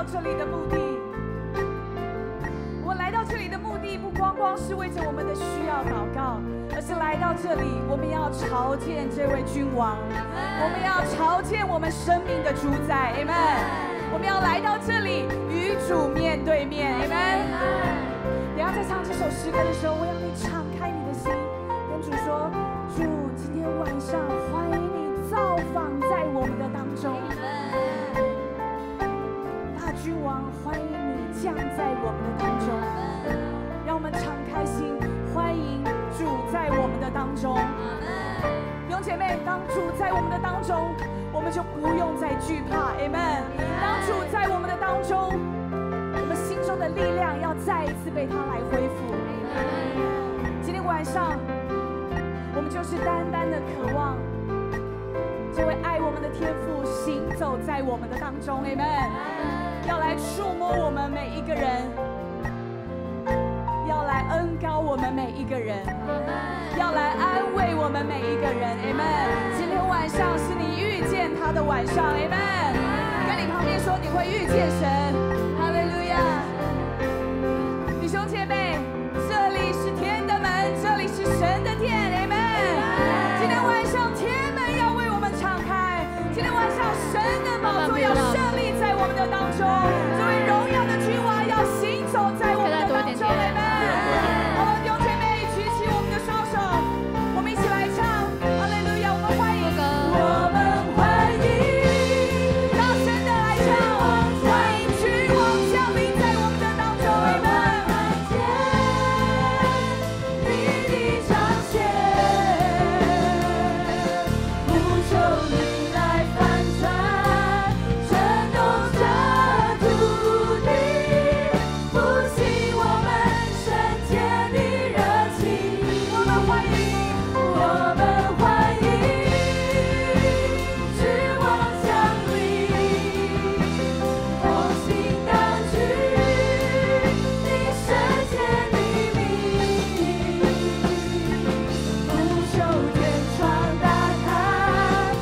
到这里的目的。我来到这里的目的，不光光是为着我们的需要祷告，而是来到这里，我们要朝见这位君王，我们要朝见我们生命的主宰。Amen。我们要来到这里，与主面对面。Amen。等一下在唱这首诗歌的时候，我要你敞开你的心，跟主说：主，今天晚上欢迎你造访在我们的当中。大君王，欢迎你降在我们的当中。让我们敞开心，欢迎主在我们的当中。弟兄姐妹，当主在我们的当中，我们就不用再惧怕。Amen。当主在我们的当中，我们心中的力量要再一次被他来恢复。今天晚上，我们就是单单的渴望这位爱我们的天父行走在我们的当中。Amen。要来触摸我们每一个人，要来恩膏我们每一个人，要来安慰我们每一个人。Amen。今天晚上是你遇见他的晚上。Amen。跟你旁边说，你会遇见神。哈利路亚。弟兄姐妹，这里是天的门，这里是神的殿。Amen。今天晚上天门要为我们敞开，今天晚上神的宝座要设立在我们的当中，这位荣耀的君王要行走在我们的当中。Amen。弟兄姐妹，举起我们的双手，我们一起来唱。哈利路亚，我们欢迎，我们欢迎，大声的来唱，欢迎君王降临在我们的当中。Amen。你的彰显，不求你来翻转，震动着土地，复兴我们圣洁的热情。我们欢迎，我们欢迎君王降临，同心高举你圣洁的名，不求天窗打开，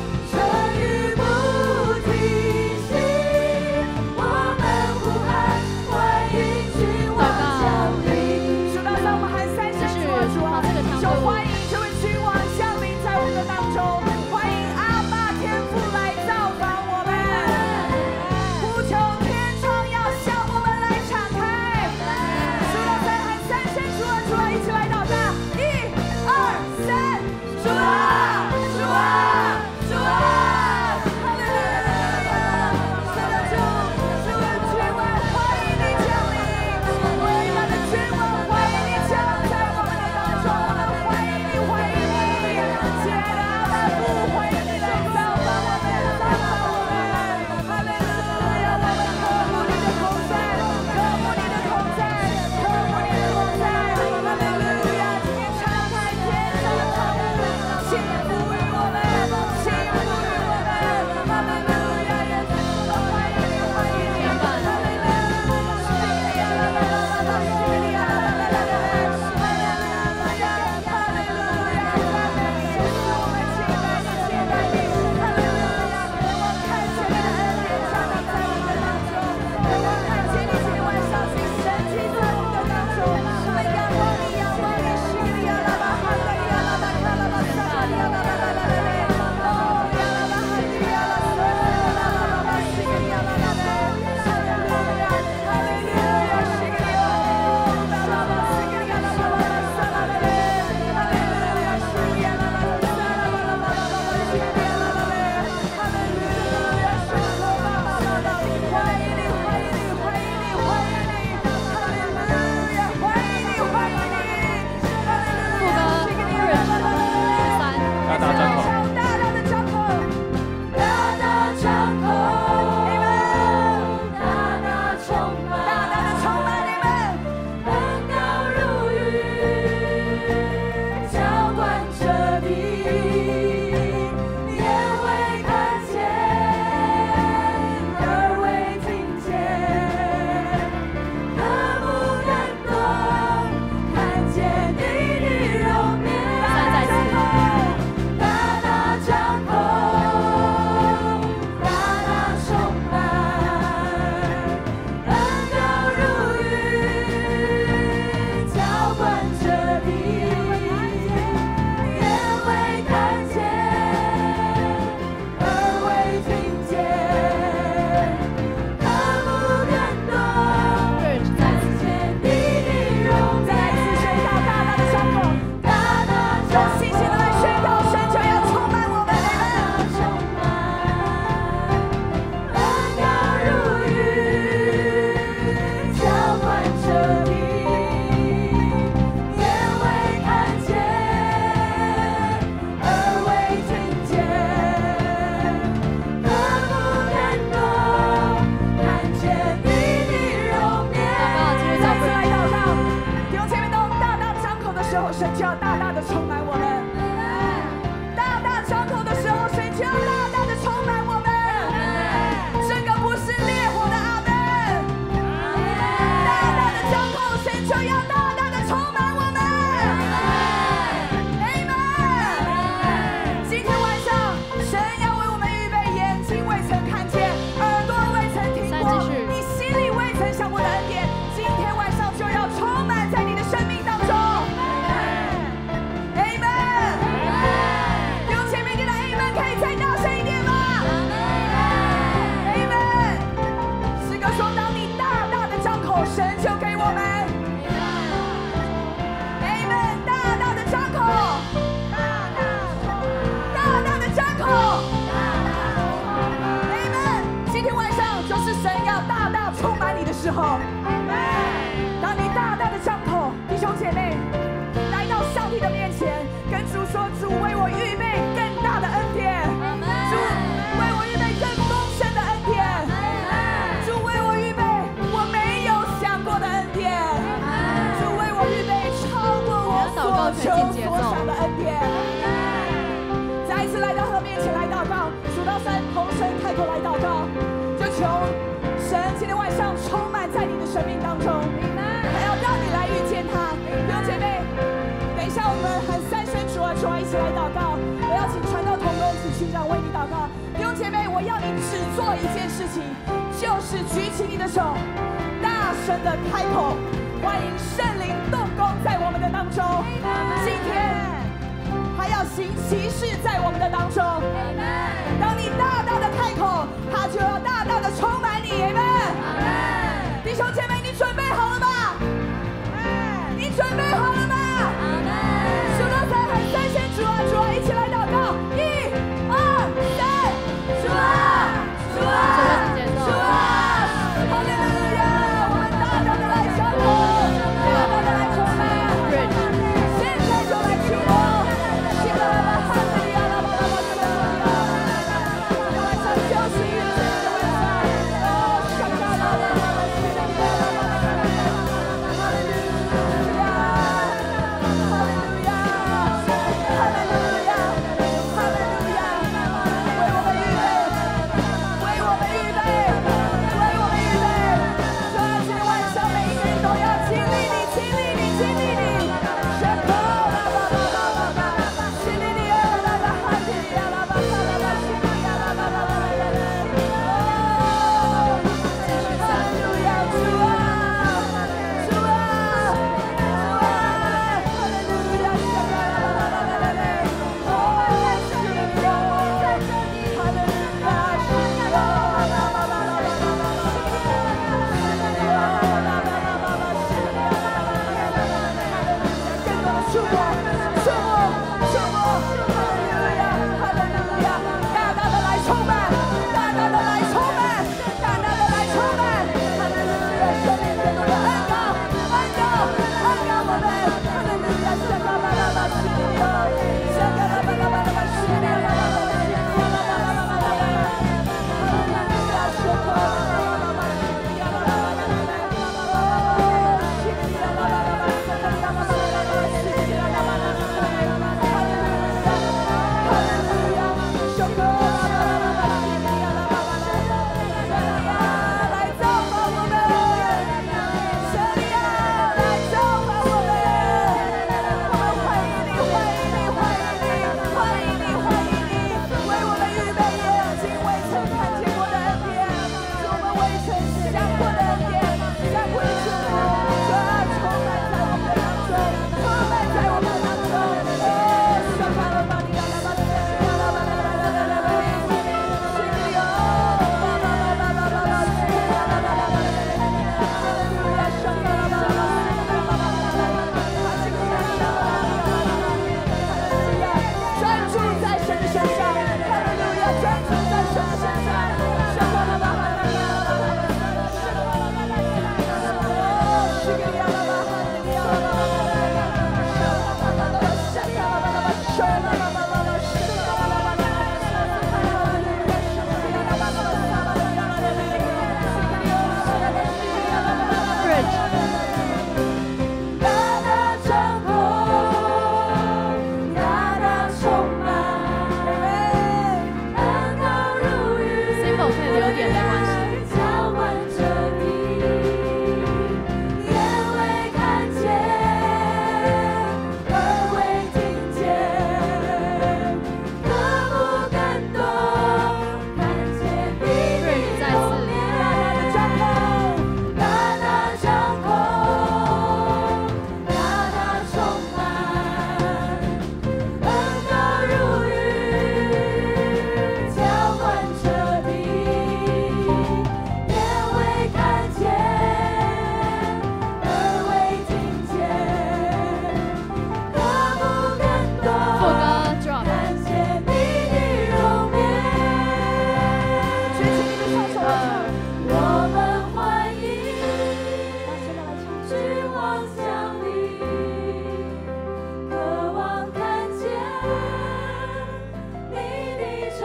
口，当你大大的张口，弟兄姐妹来到上帝的面前，跟主说：主为我预备更大的恩典，主为我预备更丰盛的恩典，主为我预备我没有想过的恩典，主为我预备超过我所求所想的恩典。再一次来到他的面前来祷告，数到3，同声开口来祷告，就求神今天晚上充满在你的生命当中，还要让你来遇见他。弟兄姐妹，等一下我们喊3声主啊主啊，一起来祷告。我要请传道同工一起区长为你祷告。弟兄姐妹，我要你只做一件事情，就是举起你的手，大声的开口，欢迎圣灵动工在我们的当中。今天还要行奇事在我们的当中。当你大大的开口，他就要大大的充满你。弟兄姐妹，你准备好了吗？你准备好了吗？数到3，喊3声主啊主啊，一起来祷告。1、2、3，主啊主啊主啊！哈利路亚！我们大大的来相逢，大大的来充满，现在就来触摸。休息，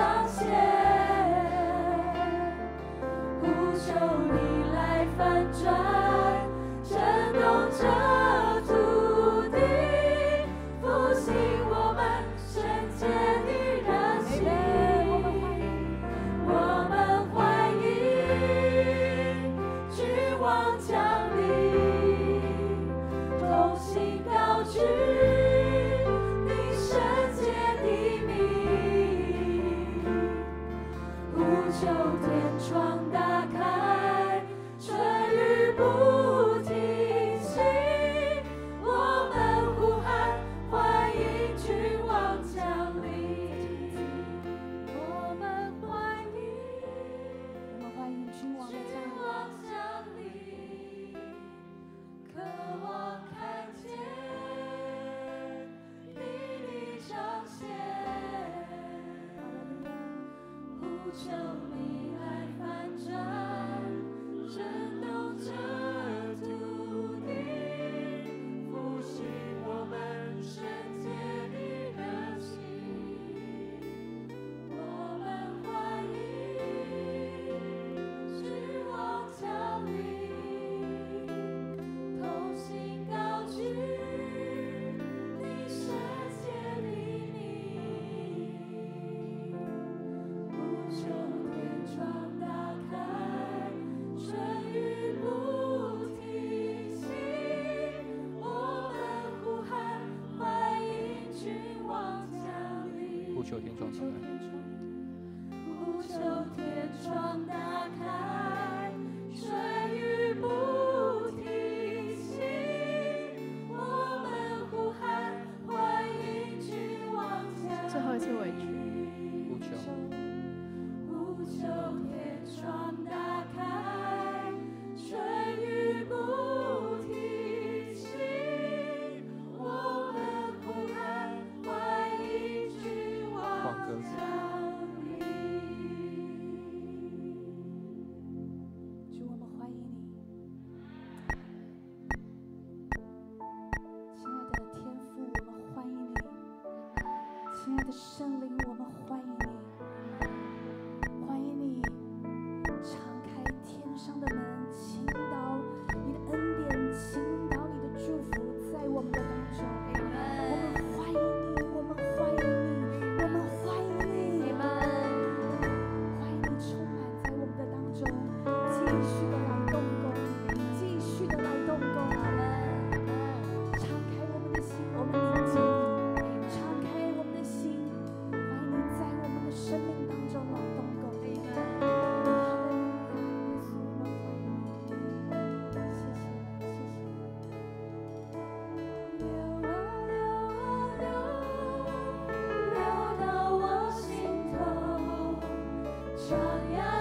彰显，呼求你来翻转，震动这土地，复兴我们圣洁的热情。我们欢迎君王降临，同心高举你圣洁的名，呼求天窗打开，春雨不停息，我们呼喊欢迎君王降临，我们欢迎君王降临，渴望看见你的彰显，呼求你来翻转，震动这土地，复兴我们圣洁的热情。我们欢迎君王降临，同心高举你圣洁的名，呼求天窗打开，春雨不停息，我们呼喊欢迎君王降临。 呼求天窗打开。 呼求天窗打开，春雨不停息，我们呼喊欢迎君王降临。 最后一次委屈。 呼求呼求天窗打开，春雨不停息，我们呼喊欢迎君王降临。主，我们欢迎你，亲爱的天父，我们欢迎你，亲爱的圣灵，我们欢迎你，欢迎你敞开天上的门，倾倒你的恩典，倾倒你的祝福在我们的当中。我们欢迎你，我们欢迎你，我们欢迎你，欢迎你充满在我们的当中，继续的来动工，继续的来动工。敞开我们的心，我们迎接你，敞开我们的心，欢迎你在我们的生命当中来动工。流到我心头，徜徉